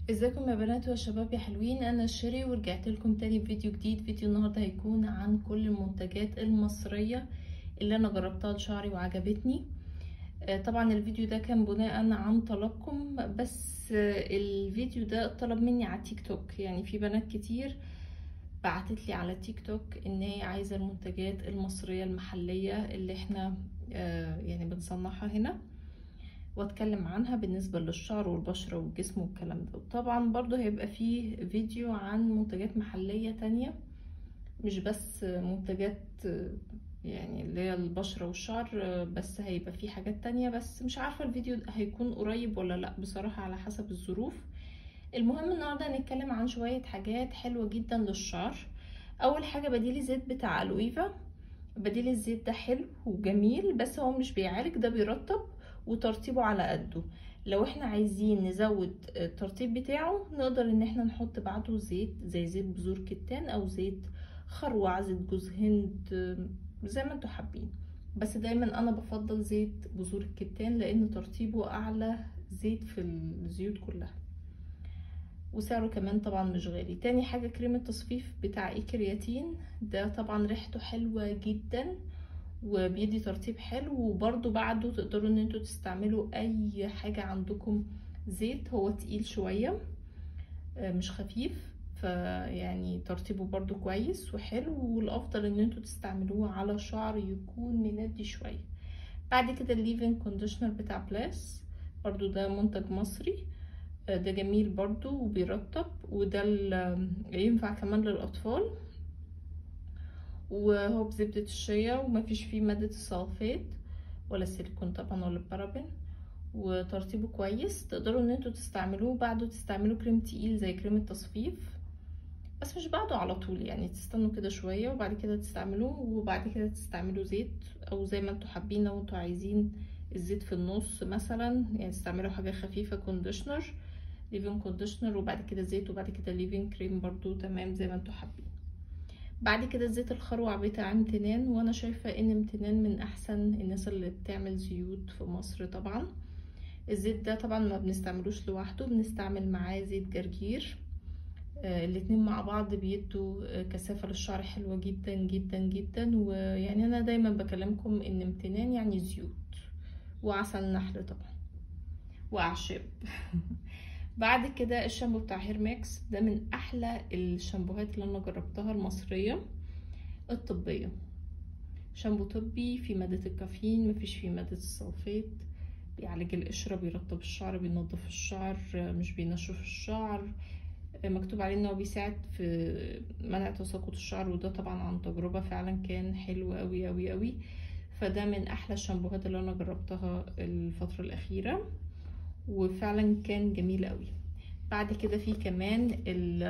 ازيكم يا بنات وشباب يا حلوين، انا شيري ورجعت لكم تاني بفيديو جديد. فيديو النهارده هيكون عن كل المنتجات المصريه اللي انا جربتها لشعري وعجبتني. طبعا الفيديو ده كان بناء عن طلبكم، بس الفيديو ده اتطلب مني على تيك توك. يعني في بنات كتير بعتت لي على تيك توك ان هي عايزه المنتجات المصريه المحليه اللي احنا يعني بنصنعها هنا، واتكلم عنها بالنسبة للشعر والبشرة والجسم والكلام ده. طبعا برضو هيبقى فيه فيديو عن منتجات محلية تانية، مش بس منتجات يعني اللي هي البشرة والشعر بس، هيبقى فيه حاجات تانية. بس مش عارفة الفيديو هيكون قريب ولا لا بصراحة، على حسب الظروف. المهم النهاردة هنتكلم عن شوية حاجات حلوة جدا للشعر. اول حاجة بديل الزيت بتاع الويفا. بديل الزيت ده حلو وجميل، بس هو مش بيعالج، ده بيرطب وترطيبه على قده. لو احنا عايزين نزود الترطيب بتاعه نقدر ان احنا نحط بعده زيت، زي زيت بذور كتان او زيت خروع، زيت جوز هند، زي ما انتوا حابين. بس دايما انا بفضل زيت بذور الكتان لان ترطيبه اعلى زيت في الزيوت كلها، وسعره كمان طبعا مش غالي. تاني حاجة كريم التصفيف بتاع كرياتين، ده طبعا ريحته حلوة جدا وبيدي ترطيب حلو، وبرضو بعده تقدروا ان انتوا تستعملوا اي حاجة عندكم. زيت هو تقيل شوية مش خفيف، فيعني ترطيبه برضو كويس وحلو، والافضل ان انتوا تستعملوه على شعر يكون مندي شوية. بعد كده الليفين كونديشنر بتاع بلاس، برضو ده منتج مصري. ده جميل برضو وبيرطب، وده ينفع كمان للأطفال، وهو بزبدة الشيا ومفيش فيه مادة السلفات ولا السيليكون طبعا ولا البارابين، وترطيبه كويس. تقدروا ان انتوا تستعملوه بعده تستعملوا كريم تقيل زي كريم التصفيف، بس مش بعده على طول، يعني تستنوا كده شوية وبعد كده تستعملوه، وبعد كده تستعملوا زيت او زي ما انتوا حابين. لو انتوا عايزين الزيت في النص مثلا، يعني تستعملوا حاجة خفيفة كونديشنر، ليفين كونديشنر وبعد كده زيت وبعد كده ليفين كريم، برضو تمام زي ما انتوا حابين. بعد كده زيت الخروع بتاع امتنان، وانا شايفة ان امتنان من احسن الناس اللي بتعمل زيوت في مصر طبعا. الزيت ده طبعا ما بنستعملوش لوحده، بنستعمل معاه زيت جرجير. الاتنين مع بعض بيدوا كثافة للشعر حلوة جدا جدا جدا. ويعني انا دايما بكلمكم ان امتنان يعني زيوت، وعسل نحل طبعا واعشاب. بعد كده الشامبو بتاع هيرماكس، ده من احلى الشامبوهات اللي انا جربتها المصرية الطبية. شامبو طبي فيه مادة الكافيين، مفيش فيه مادة السلفات، بيعالج القشرة، بيرطب الشعر، بينظف الشعر، مش بينشف الشعر. مكتوب عليه انه بيساعد في منع تساقط الشعر، وده طبعا عن تجربة فعلا كان حلو قوي قوي قوي. فده من احلى الشامبوهات اللي انا جربتها الفترة الاخيرة، وفعلا كان جميل قوي. بعد كده في كمان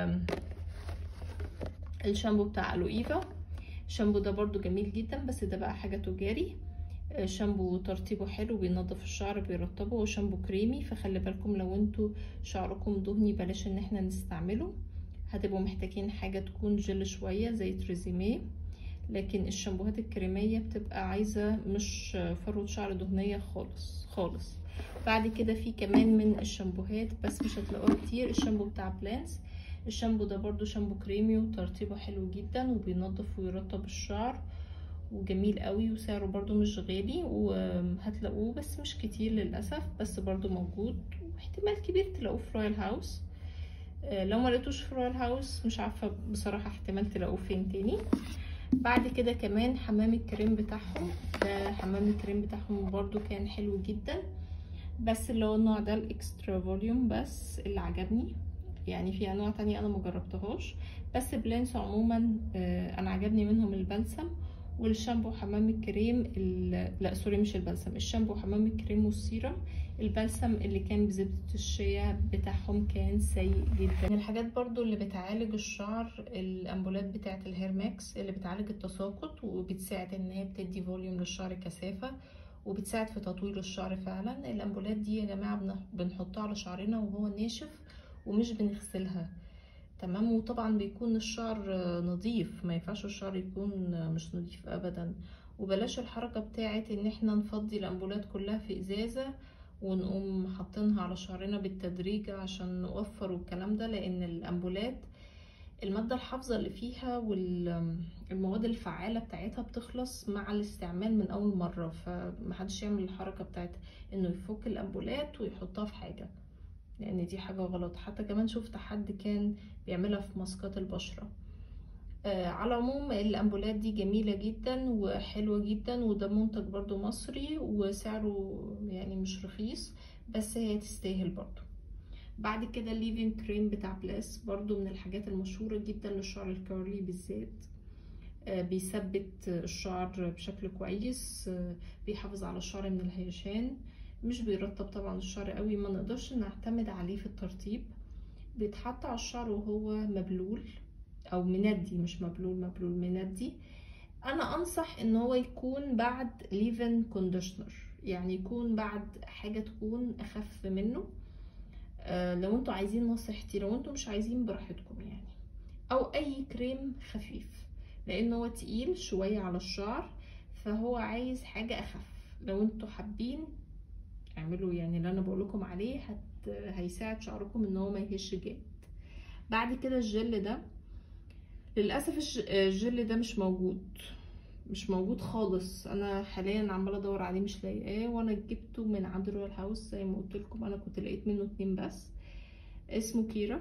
الشامبو بتاع الوإيفا. الشامبو ده برضو جميل جدا، بس ده بقى حاجة تجاري. شامبو ترطيبه حلو، بينظف الشعر بيرطبه، وشامبو كريمي. فخلي بالكم لو انتوا شعركم دهني بلاش ان احنا نستعمله، هتبقوا محتاجين حاجة تكون جل شوية زي تريزيميه. لكن الشامبوهات الكريمية بتبقى عايزة مش فروة شعر دهنية خالص خالص. بعد كده في كمان من الشامبوهات بس مش هتلاقوها كتير، الشامبو بتاع بلانس. الشامبو ده برضو شامبو كريمي وترطيبه حلو جدا، وبينظف ويرطب الشعر وجميل قوي، وسعره برضو مش غالي، وهتلاقوه بس مش كتير للأسف، بس برضو موجود، واحتمال كبير تلاقوه في رويال هاوس. لو ما لقيتوش في رويال هاوس مش عارفة بصراحة احتمال تلاقوه فين تاني. بعد كده كمان حمام الكريم بتاعهم، ده حمام الكريم بتاعهم برضو كان حلو جدا، بس اللي هو النوع ده الاكسترا فوليوم بس اللي عجبني. يعني في انواع تانية انا مجربتهاش، بس بلانس عموما انا عجبني منهم البلسم والشامبو حمام الكريم. لا سوري، مش البلسم، الشامبو حمام الكريم والسيرم. البلسم اللي كان بزبدة الشيا بتاعهم كان سيء جدا. من الحاجات برضو اللي بتعالج الشعر الامبولات بتاعه الهيرماكس، اللي بتعالج التساقط وبتساعد ان هي بتدي فوليوم للشعر، كثافة، وبتساعد في تطويل الشعر. فعلا الامبولات دي يا جماعة بنحطها على شعرنا وهو ناشف ومش بنغسلها، تمام. وطبعا بيكون الشعر نظيف، ما ينفعش الشعر يكون مش نظيف ابدا. وبلاش الحركة بتاعت ان احنا نفضي الامبولات كلها في ازازة ونقوم حاطينها على شعرنا بالتدريج عشان نوفر والكلام ده، لان الامبولات المادة الحافظة اللي فيها والمواد الفعالة بتاعتها بتخلص مع الاستعمال من اول مرة، فمحدش يعمل الحركة بتاعت انه يفك الامبولات ويحطها في حاجة، لان دي حاجة غلط. حتى كمان شفت حد كان بيعملها في ماسكات البشرة. على العموم الامبولات دي جميلة جدا وحلوة جدا، وده منتج برضو مصري وسعره يعني مش رخيص، بس هي تستاهل برضو. بعد كده الليفين كريم بتاع بلاس، برضو من الحاجات المشهورة جدا للشعر الكيرلي بالذات. بيثبت الشعر بشكل كويس، بيحافظ على الشعر من الهيشان، مش بيرطب طبعا الشعر قوي، ما نقدرش نعتمد عليه في الترطيب. بيتحط على الشعر وهو مبلول او مندي، مش مبلول مندي. انا انصح ان هو يكون بعد ليفن كونديشنر، يعني يكون بعد حاجة تكون اخف منه. لو انتوا عايزين نصيحتي، لو انتوا مش عايزين براحتكم يعني، او اي كريم خفيف، لان هو تقيل شوية على الشعر، فهو عايز حاجة اخف. لو انتوا حابين اعملوا يعني اللي انا بقولكم عليه، هيساعد شعركم ان هو ما يهش جامد. بعد كده الجل ده، للاسف الجل ده مش موجود خالص. انا حاليا عماله ادور عليه مش لاقياه، وانا جبته من عند رويال هاوس زي ما قلت لكم. انا كنت لقيت منه 2 بس، اسمه كيرا،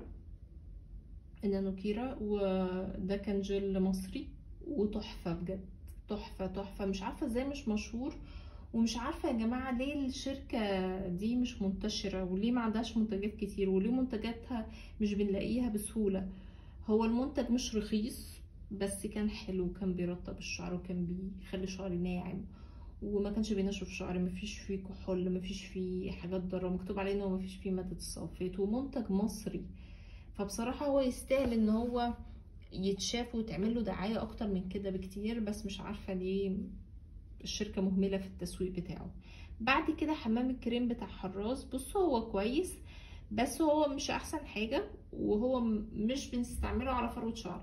النانو كيرا، وده كان جل مصري وتحفه بجد، تحفه. مش عارفه ازاي مش مشهور، ومش عارفه يا جماعه ليه الشركه دي مش منتشره، وليه ما عندهاش منتجات كتير، وليه منتجاتها مش بنلاقيها بسهوله. هو المنتج مش رخيص، بس كان حلو، كان بيرطب الشعر وكان بيخلي شعري ناعم، وما كانش بينشف شعري، مفيش فيه كحول، مفيش فيه حاجات ضاره، مكتوب عليه ان هو مفيش فيه ماده السلفيت، ومنتج مصري. فبصراحه هو يستاهل ان هو يتشاف ويتعمل له دعايه اكتر من كده بكتير، بس مش عارفه ليه الشركه مهمله في التسويق بتاعه. بعد كده حمام الكريم بتاع حراس، بصوا هو كويس، بس هو مش احسن حاجه، وهو مش بنستعمله على فروه شعر،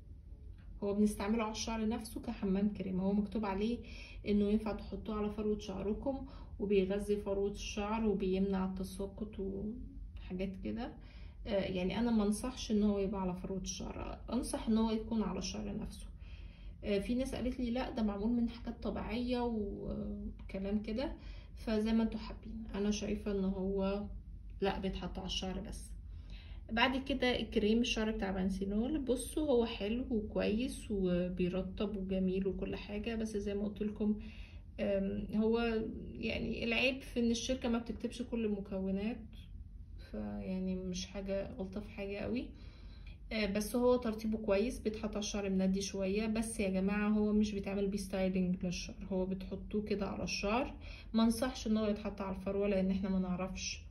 هو بنستعمله على الشعر نفسه كحمام كريم. هو مكتوب عليه انه ينفع تحطوه على فروة شعركم، وبيغذي فروة الشعر وبيمنع التساقط وحاجات كده. يعني انا ما انصحش ان هو يبقى على فروة الشعر، انصح ان هو يكون على الشعر نفسه. في ناس قالت لي لا ده معمول من حاجات طبيعية وكلام كده، فزي ما انتوا حابين. انا شايفة ان هو لا، بيتحط على الشعر بس. بعد كده الكريم الشعر بتاع بنسينول، بصوا هو حلو وكويس وبيرطب وجميل وكل حاجة، بس زي ما قلت لكم هو يعني العيب في ان الشركة ما بتكتبش كل المكونات، فيعني مش حاجة ألطف حاجة قوي. بس هو ترتيبه كويس، بيتحط على الشعر مندي شوية، بس يا جماعة هو مش بيتعمل بيه ستايلينج للشعر، هو بتحطوه كده على الشعر. ما انصحش ان هو يتحط على الفروة، لان احنا ما نعرفش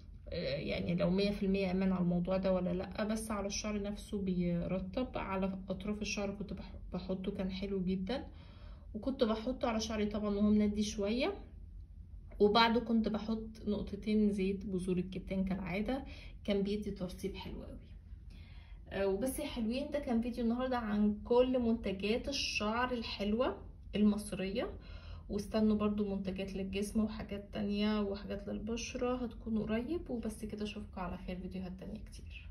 يعني لو 100% امان على الموضوع ده ولا لا، بس على الشعر نفسه بيرطب. على اطراف الشعر كنت بحطه، كان حلو جدا، وكنت بحطه على شعري طبعا وهو مندي شويه، وبعده كنت بحط نقطتين زيت بذور الكتان كالعاده، كان بيدي ترطيب حلو قوي. وبس يا حلوين، ده كان فيديو النهارده عن كل منتجات الشعر الحلوه المصريه، واستنوا برضو منتجات للجسم وحاجات تانية وحاجات للبشرة هتكون قريب. وبس كده، اشوفكم على خير فيديوهات تانية كتير.